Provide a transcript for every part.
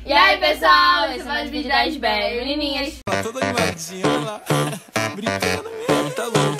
E aí, pessoal, esse é mais um vídeo das Bem Menininhas. Tá toda animadinha, olha lá. Brincando mesmo, tá louco.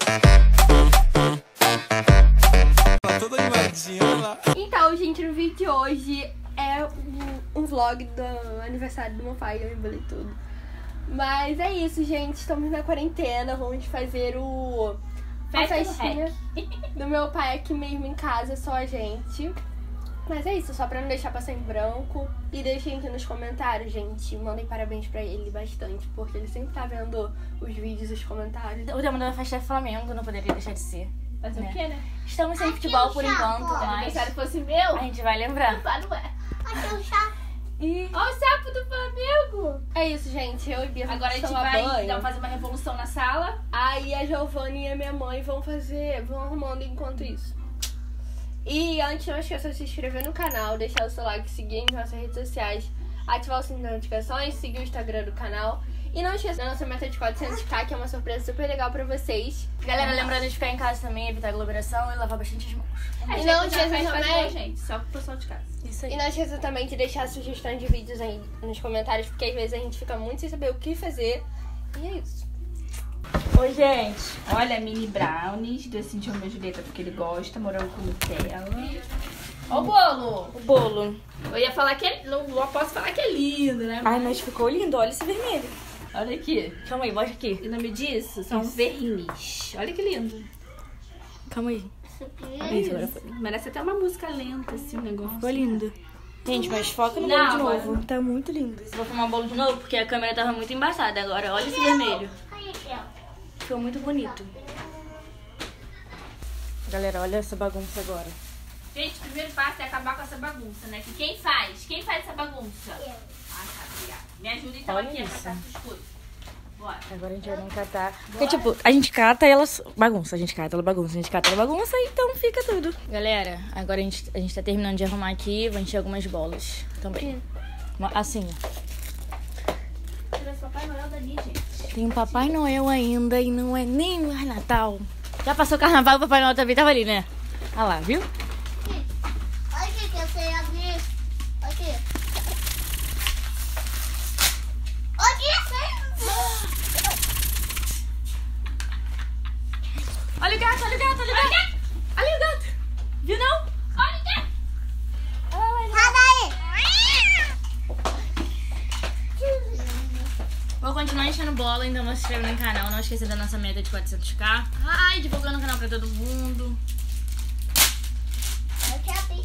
Tá toda animadinha, olha lá. Então, gente, no vídeo de hoje é um vlog do aniversário do meu pai, eu embolei tudo. Mas é isso, gente, estamos na quarentena, vamos fazer a festinha do meu pai aqui mesmo em casa, só a gente. Mas é isso, só pra não deixar passar em branco. E deixem aqui nos comentários, gente. Mandem parabéns pra ele bastante, porque ele sempre tá vendo os vídeos e os comentários. O tema da festa é Flamengo, não poderia deixar de ser. Fazer o quê, né? Estamos sem futebol por enquanto, Se o mas aniversário fosse meu, a gente vai lembrar. não é. Aqui o chato. E Olha o sapo do Flamengo! É isso, gente. Eu e Bia Agora a gente tomar vai banho. fazer uma revolução na sala. Aí a Giovana e a minha mãe vão arrumando enquanto isso. E antes, não esqueça de se inscrever no canal, deixar o seu like, seguir nas nossas redes sociais, ativar o sininho das notificações, seguir o Instagram do canal. E não esqueça da nossa meta de 400k, que é uma surpresa super legal pra vocês. galera, lembrando de ficar em casa também, evitar aglomeração e lavar bastante as mãos. E não esqueça também... gente, só pro pessoal de casa. Isso aí. E não esqueça também de deixar sugestões de vídeos aí nos comentários, porque às vezes a gente fica muito sem saber o que fazer. E é isso. Oi, gente. Olha, mini brownies, docinho de Romeu e Julieta, porque ele gosta, morango com Nutella. Ó o bolo. O bolo. Eu ia falar que é... Não posso falar que é lindo, né? Ai, mas ficou lindo, olha esse vermelho. Olha aqui. Calma aí, mostra aqui. O nome disso são verniz. Olha que lindo. Calma aí. Isso, agora foi. Merece até uma música lenta, assim, um negócio. Ficou lindo. Gente, mas foca no Não, bolo de agora novo. Tá muito lindo. Vou filmar o bolo de novo porque a câmera tava muito embaçada. Agora, olha esse vermelho. Ficou muito bonito. Galera, olha essa bagunça agora. Gente, o primeiro passo é acabar com essa bagunça, né? Que quem faz? Quem faz essa bagunça? Eu. Ah, tá, obrigada. Me ajuda então Olha aqui isso. a catar essas coisas. Bora. Agora a gente vai nem catar. Porque, tipo, a gente cata e elas bagunça. A gente cata, ela bagunça. A gente cata, ela bagunça. Então fica tudo. Galera, agora a gente tá terminando de arrumar aqui. Vou encher algumas bolas também. Assim. Trouxe o Papai Noel dali, gente. Tem um Papai Noel ainda e não é nem mais Natal. Já passou o carnaval, o Papai Noel também tava ali, né? Olha lá, viu? Olha aqui que eu sei abrir. Aqui. Olha o gato, olha o gato, olha o gato. Olha o gato. Viu não? Olha o gato. Sai daí. Vou continuar enchendo bola, então não se inscreva no canal. Não esqueça da nossa meta de 400k. Ai, divulgando o canal pra todo mundo. Eu quero abrir.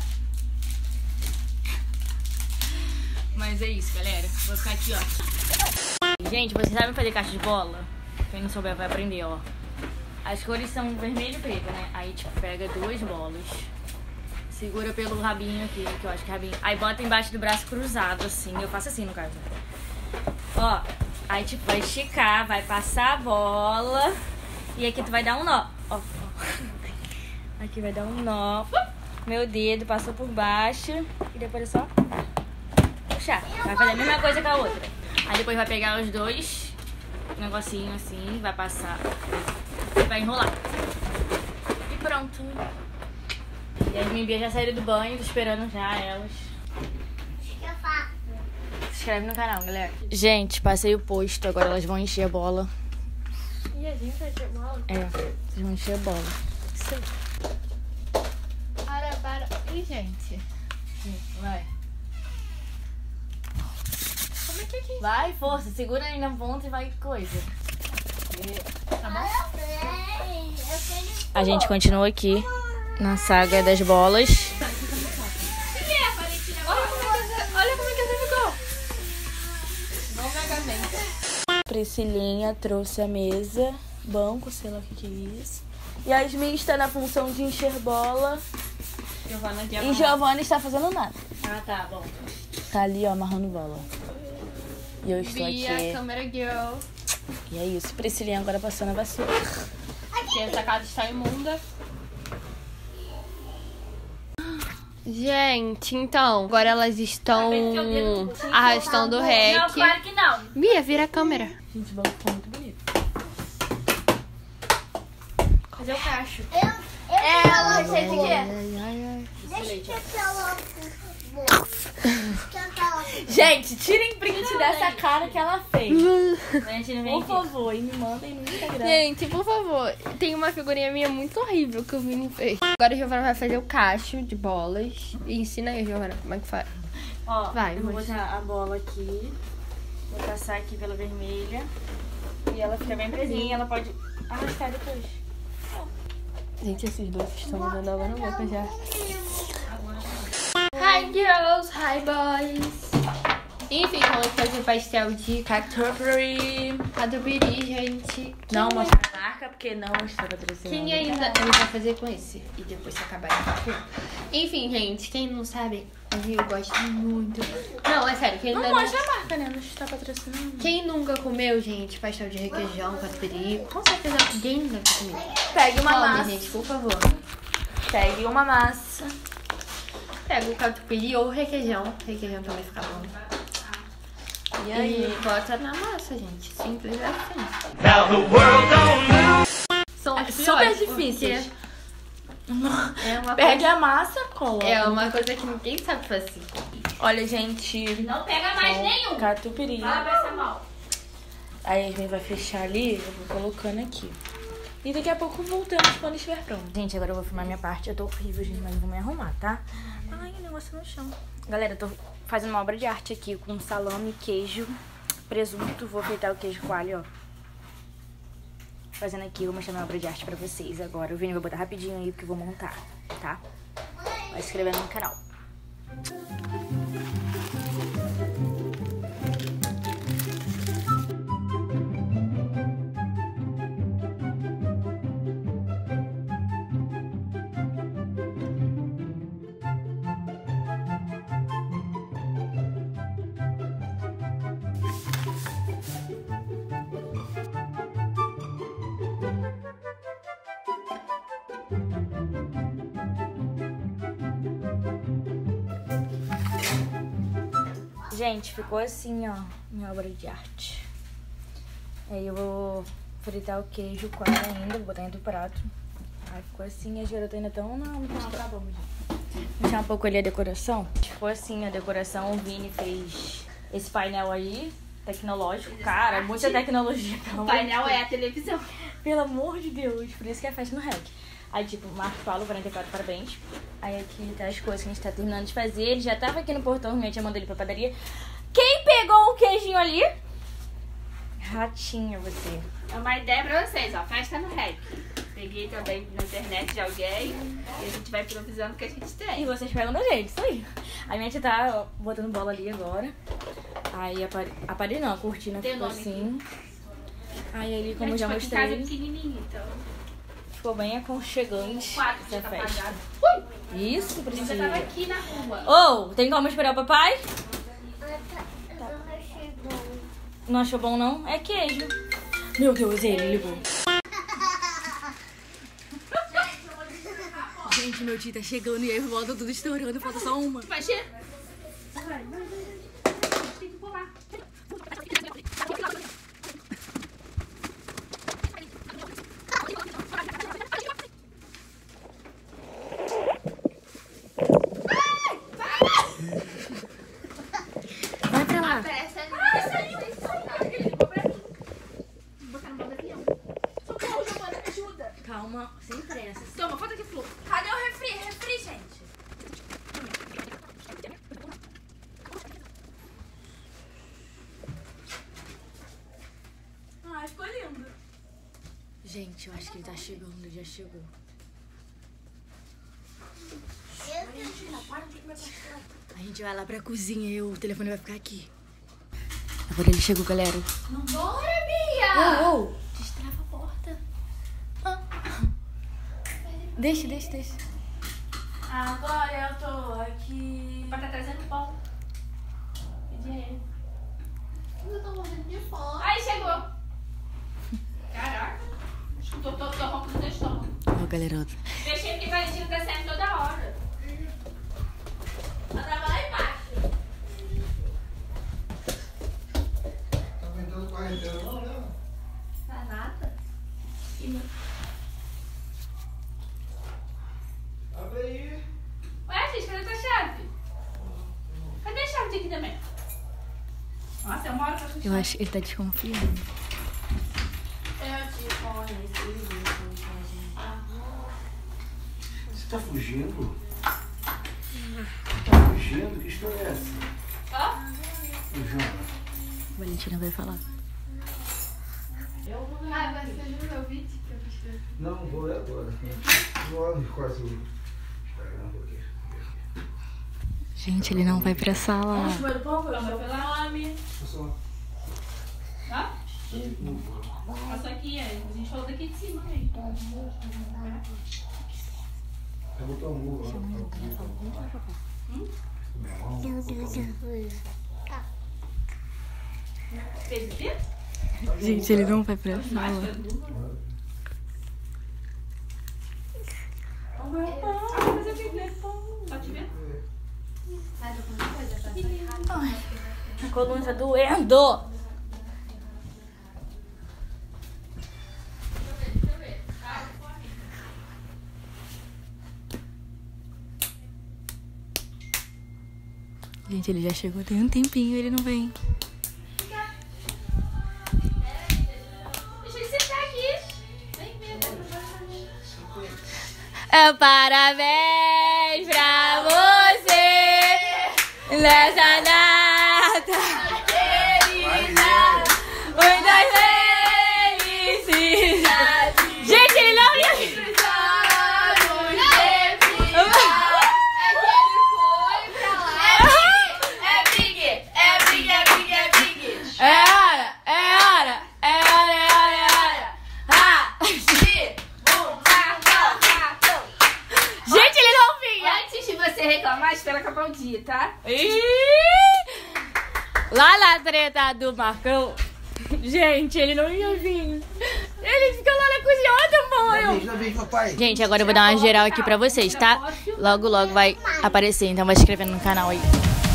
Mas é isso, galera. Vou ficar aqui, ó. Gente, vocês sabem fazer caixa de bola? Quem não souber vai aprender, ó. As cores são vermelho e preto, né? Aí, tipo, pega duas bolas. Segura pelo rabinho aqui, que eu acho que é rabinho. Aí bota embaixo do braço cruzado, assim. Eu faço assim, no caso. Ó. Aí, tipo, vai esticar, vai passar a bola. E aqui tu vai dar um nó. Ó. Aqui vai dar um nó. Meu dedo passou por baixo. E depois é só puxar. Vai fazer a mesma coisa com a outra. Aí depois vai pegar os dois negocinho assim, vai passar e vai enrolar. E pronto. E as minhas já saíram do banho, tô esperando já elas. Eu faço. Se inscreve no canal, galera. Gente, passei o posto, agora elas vão encher a bola. E a gente vai ter bola? É, vocês vão encher a bola. Isso aí. Para. Ih, gente. Vai. Como é que é aqui? Vai, força, segura aí na ponta e vai coisa. A gente continua aqui na saga das bolas. Olha como é que você ficou. Não megamente. Priscilinha trouxe a mesa, banco, sei lá o que é isso. Yasmin está na função de encher bola. Giovana aqui E Giovana está fazendo nada. Ah, tá, bom. Tá ali, ó, amarrando bola. E eu estou Bia, aqui. câmera girl. E é isso. Priscilinha agora passando a vassoura. Que essa casa está imunda. Gente, então, agora elas estão arrastando o Não, rec. claro que não. Bia, vira a câmera. Gente, o banco ficou muito bonito. Fazer o cacho. Eu Receita de quê? Deixa eu tentar logo. Tentar logo. Gente, tirem print dessa cara que ela fez. Gente, não vem Por favor, e me mandem no Instagram. Gente, por favor, tem uma figurinha minha muito horrível que o Vini fez. Agora a Giovana vai fazer o cacho de bolas. E ensina aí, Giovana, como é que faz. Ó, Vai, eu vou mostra. botar a bola aqui. Vou passar aqui pela vermelha. E ela fica bem presinha. Ela pode arrastar depois. Gente, esses doces estão me dando água na boca já. Hi girls, hi boys. Enfim, vamos fazer pastel de catupiry. Catupiry, gente. Não mostra a marca, porque não está patrocinando. Quem ainda ele vai fazer com esse? E depois se acabar enfim, gente, quem não sabe, a Gil gosta muito. Não, é sério, quem Não ainda mostra a marca, né? Não está patrocinando. Quem nunca comeu, gente, pastel de requeijão, catupiry? Com certeza alguém nunca comeu. Pegue uma Come, massa. gente, por favor. Pegue uma massa. Pega o catupiry ou requeijão. Requeijão também fica bom. E aí? E bota na massa, gente. Simples assim. Now the world don't move. São Super piores, difíceis. porque É uma, Pegue a massa, cola. é uma coisa que ninguém sabe fazer. Olha, gente. Não pega mais nenhum. Catupiry. Vai passar mal. Aí a gente vai fechar ali, eu vou colocando aqui. E daqui a pouco voltamos quando estiver pronto. Gente, agora eu vou filmar minha parte. Eu tô horrível, gente, mas eu vou me arrumar, tá? Ai, o negócio no chão. Galera, eu tô fazendo uma obra de arte aqui com salame, queijo, presunto. Vou fritar o queijo coalho, ó. Fazendo aqui, vou mostrar minha obra de arte pra vocês agora. O Vini vai botar rapidinho aí, porque eu vou montar, tá? Vai se inscrevendo no canal. Gente, ficou assim, ó, minha obra de arte. Aí eu vou fritar o queijo coalho ainda, vou botar dentro do prato. Aí ficou assim, as garotas ainda estão... Não, tá bom, gente. Deixar um pouco ali a decoração. Ficou assim a decoração, o Vini fez esse painel aí, tecnológico. Cara, muita tecnologia. O painel é a televisão. Pelo amor de Deus, por isso que é festa no REC. Aí, tipo, Marcos Paulo, 44, parabéns. Aí aqui tá as coisas que a gente tá terminando de fazer. Ele já tava aqui no portão, minha tia mandou ele pra padaria. Quem pegou o queijinho ali? Ratinha, você. É uma ideia pra vocês, ó. Festa no REC. Peguei também na internet de alguém. E a gente vai improvisando o que a gente E tem. vocês pegam da gente, isso aí. A minha tia tá ó, botando bola ali agora. Aí a parede não, a cortina Tem ficou nome assim. Aí ali, como eu já Tipo, aqui em casa é mostrei, pequenininho, então. ficou bem aconchegante O quadro essa já tá festa. apagado. Isso, Você precisa. tava aqui na rua. Ô, tem como esperar o papai? Não achou bom, não? É queijo. Meu Deus, ele ligou. Gente, meu tio tá chegando e aí volta tudo estourando, falta só uma. Vai ser? Vai pra lá. Socorro, Giovana, me ajuda. Calma, sem pressa. Toma, falta aqui, Flor. Cadê o refri? Refri, gente. Ai, ficou lindo. Gente, eu acho que ele tá chegando, ele já chegou. A gente vai lá pra cozinha e o telefone vai ficar aqui. Agora ele chegou, galera. Bora, Bia! Oh, destrava a porta. Deixa. Agora eu tô aqui. Pra tá trazendo pão. Pedi a ele. Eu tô morrendo de fome. Aí chegou. Caraca. Tô ronco do teu estômago. Ó, galera. Deixei porque a gente tá saindo toda hora. Ela tava lá embaixo. Tá aumentando quarentena não, né? Tá nada. Abre aí. Ué, gente, cadê tua chave? Cadê a chave aqui também? Nossa, é uma hora pra fechar. Eu acho que ele tá desconfiando. Você tá fugindo? Tá fugindo? Que história é essa? Jana. Valentina vai falar. Ah, você viu meu vídeo que eu fiz? Não, vou ler agora. Vou quase o Instagram aqui. Gente, ele não vai pra sala. Comer o pão, vai pela nome. Pessoal, Tá? Passa aqui, a gente falou daqui de cima mesmo. eu vou botar um murro lá. Minha mão. Fez o quê? Gente, ele não vai pra sala. Comer o pão, fazer o que? Pão. Pode ver? A coluna tá doendo. Gente, ele já chegou tem um tempinho, ele não vem. Deixa ele sentar aqui. Vem, vem. Parabéns pra você nessa data querida. Muitas felicidades. Gente, ele não ia. Reclamar, espera acabar o dia, tá? Lá na treta do Marcão. Gente, ele não ia vir. Ele fica lá na cozinha, olha o tamanho. Dá beijo, papai. Gente, agora eu vou dar uma geral aqui pra vocês, tá? Logo, logo vai aparecer, então vai se inscrevendo no canal aí.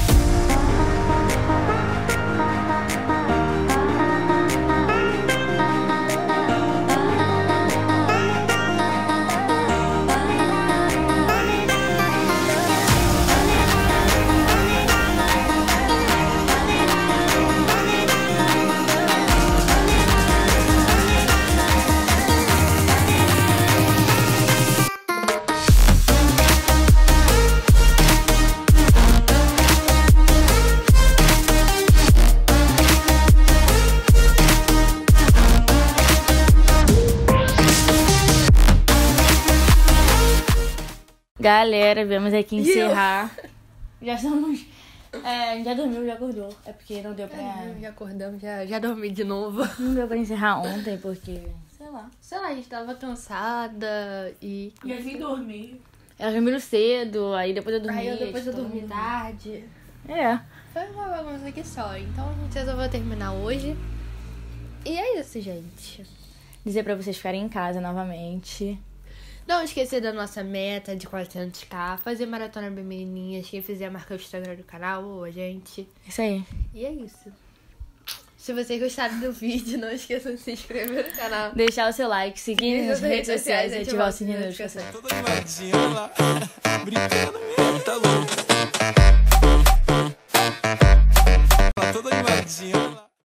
Galera, viemos aqui encerrar. Já estamos... já dormiu, já acordou. É porque não deu pra... Já acordamos, já dormi de novo. Não deu pra encerrar ontem, porque... Sei lá. Sei lá, a gente tava cansada e... E eu vim dormir. Ela dormiu cedo, aí depois eu dormi. Aí depois eu dormi tarde. É. Foi uma bagunça aqui só. Então a gente resolveu terminar hoje. E é isso, gente. Dizer pra vocês ficarem em casa novamente. Não esquecer da nossa meta de 400k. Fazer maratona bem menininhas. Quem fizer, marcar o Instagram do canal ou a gente. Isso aí. E é isso. Se vocês gostaram do vídeo, não esqueçam de se inscrever no canal. Deixar o seu like, seguir nas redes sociais e ativar o sininho de notificação. Toda animadinha lá, brincando mesmo, tá louco.